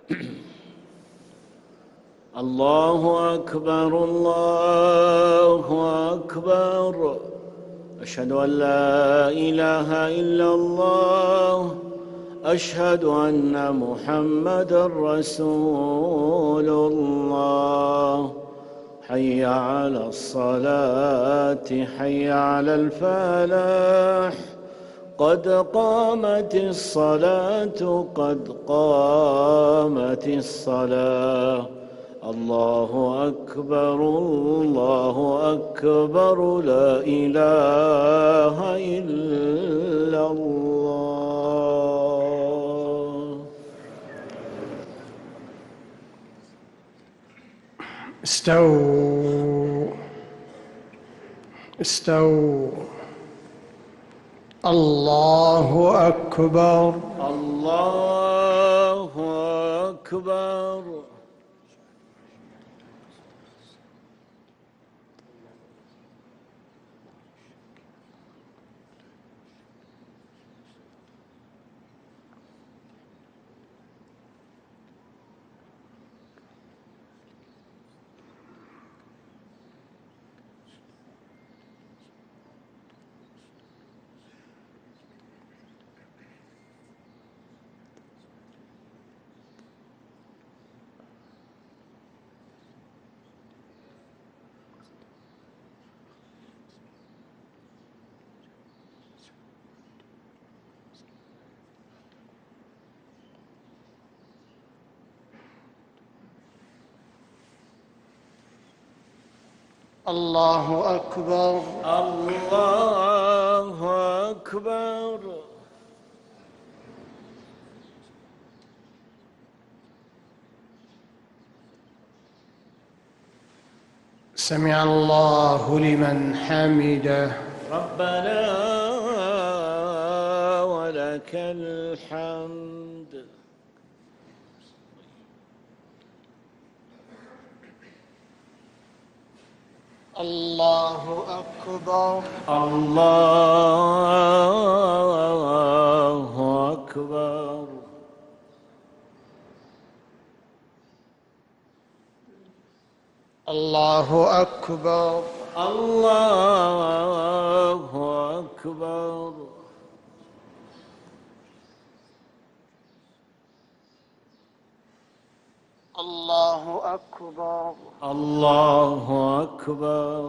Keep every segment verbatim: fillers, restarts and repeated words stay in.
الله أكبر الله أكبر. أشهد أن لا إله إلا الله. أشهد أن محمدًا رسول الله. حي على الصلاة حي على الفلاح. قد قامت الصلاة قد قامت الصلاة. الله أكبر الله أكبر لا إله إلا الله. استووا استووا. الله أكبر الله أكبر. الله أكبر الله أكبر. سمع الله لمن حمده. ربنا ولك الحمد. الله أكبر الله أكبر. الله أكبر الله أكبر. الله أكبر الله أكبر.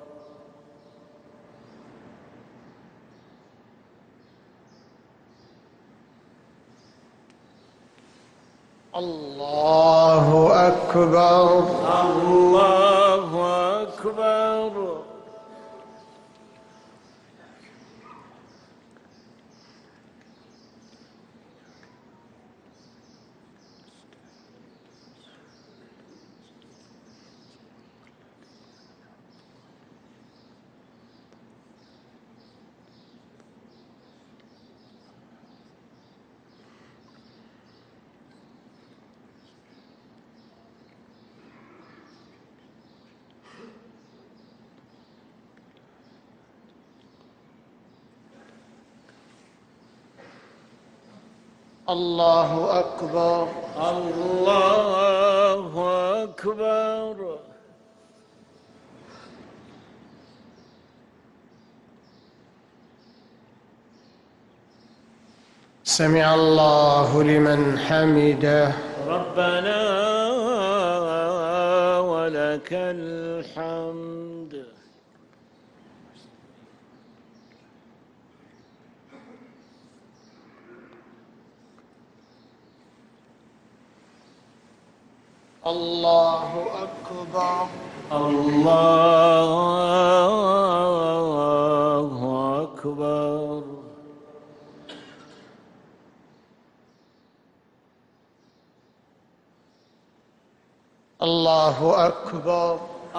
الله أكبر الله أكبر. الله أكبر الله أكبر. سمع الله لمن حمده. ربنا ولك الحمد. الله أكبر الله أكبر. الله أكبر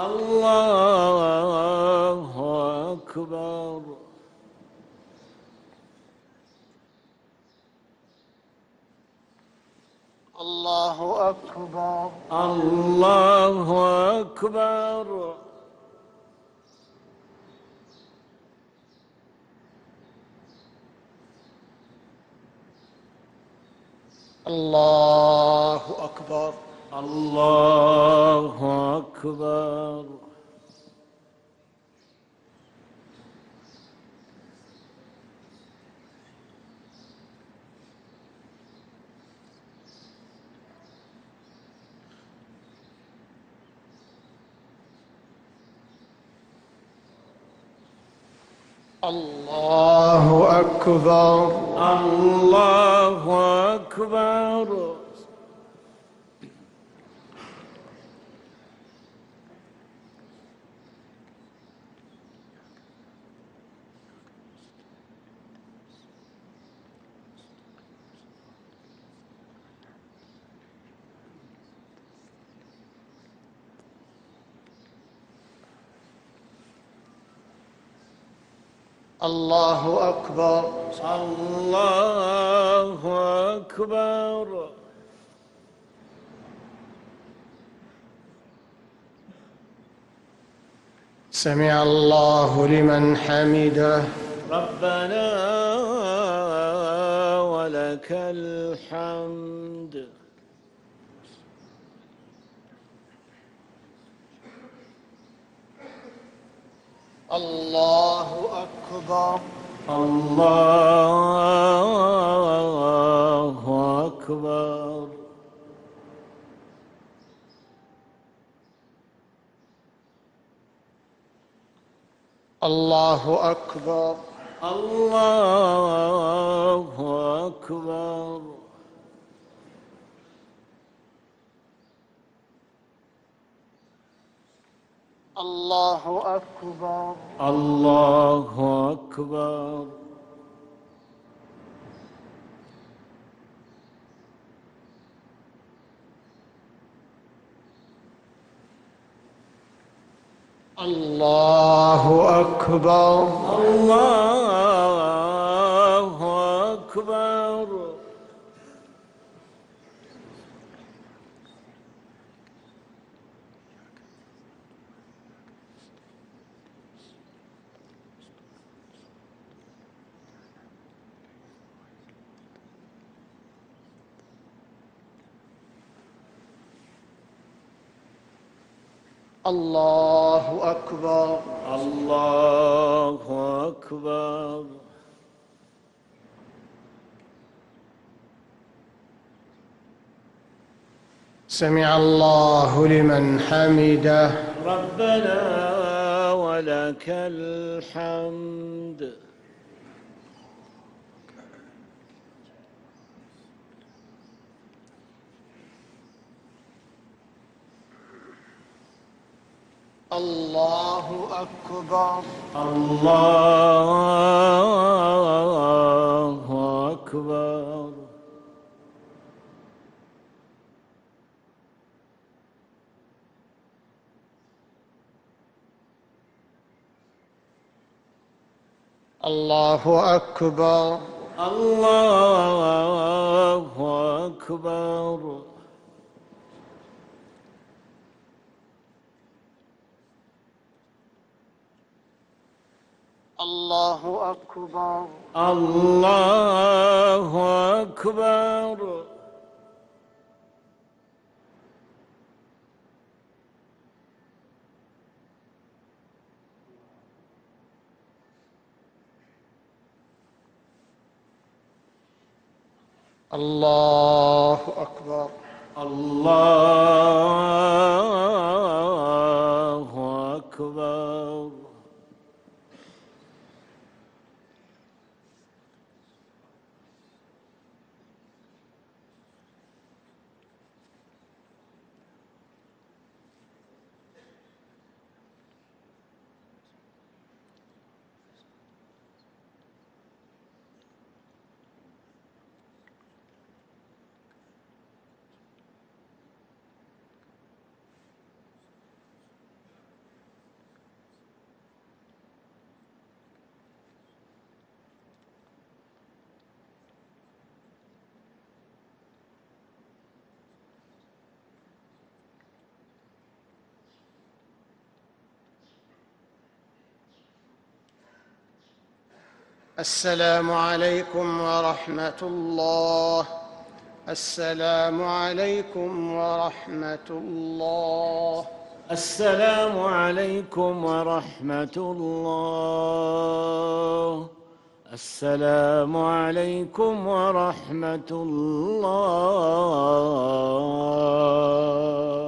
الله أكبر. الله أكبر الله أكبر. الله أكبر. الله أكبر. الله أكبر. الله أكبر. الله أكبر. الله أكبر. سمع الله لمن حمده. ربنا ولك الحمد. الله أكبر. الله أكبر. الله أكبر. الله أكبر. الله أكبر. الله أكبر. الله أكبر. الله أكبر. الله أكبر. الله أكبر. سمع الله لمن حمده. ربنا ولك الحمد. الله أكبر. الله أكبر. الله أكبر. الله أكبر. الله أكبر. الله أكبر. الله أكبر. الله أكبر. السلام عليكم ورحمة الله السلام عليكم ورحمة الله. السلام عليكم ورحمة الله. السلام عليكم ورحمة الله.